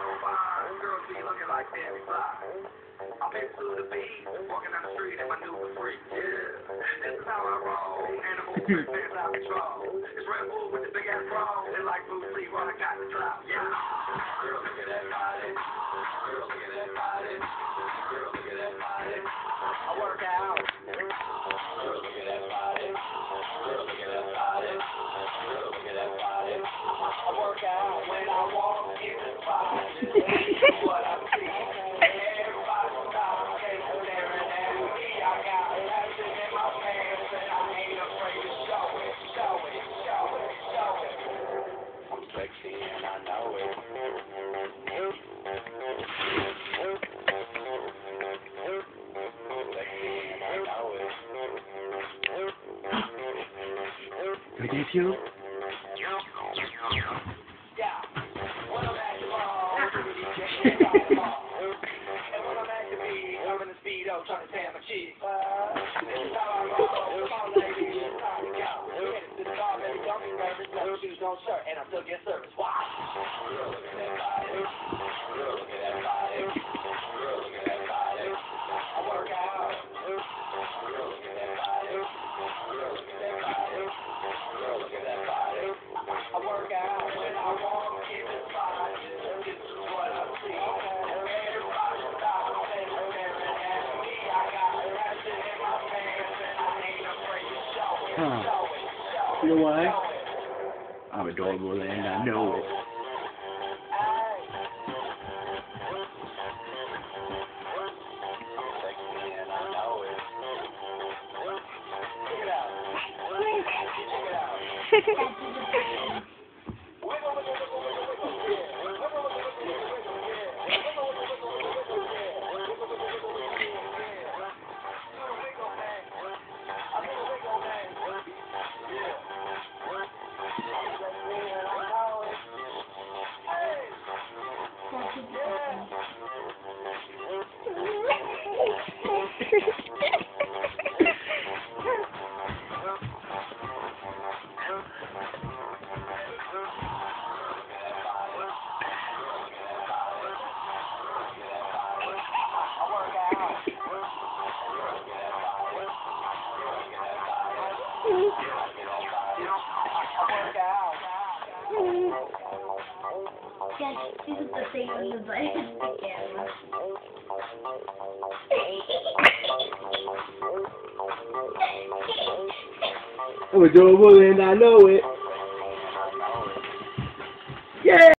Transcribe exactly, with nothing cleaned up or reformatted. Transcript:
Girls be looking like Debbie Fly. I'm into the beat, walking down the street in my new freak. Yeah, this is how I roll. Animal stands out of control. It's Red Bull with the big ass bro. And like Bruce Lee, I got the clout. Yeah. Girl, look at that body. Girl, look at that body. Girl, look at that body. I work out. Girl, look at that body. Girl, look at that body. Girl, look at that body. I work out when I walk in the body. What I see. Sexy and I know it. Sexy and I know it. Can I get you? Yeah. When I'm at the mall, and when I'm at the beat, I'm in the speedo trying to tan my cheeks. This is how I roll. Come on, ladies, it's time to go. Headed to the bar, baby, don't be nervous. No shoes, no shirt, and I still get service. Why? Girl, look at that body. Girl, look at that body. Girl, look at that body. I work out. Girl, look at that body. Girl, look at that body. Girl, look at that body. I work out when I walk in the spot. This is what I see. Everybody stop and staring at me. I got passion in my pants and I ain't afraid to show it. Huh. Show it. Show it. You know why? Show it. I'm adorable and I know it. Yeah, this is the thing on your butt. It's the camera. I'm adorable and I know it. Yeah!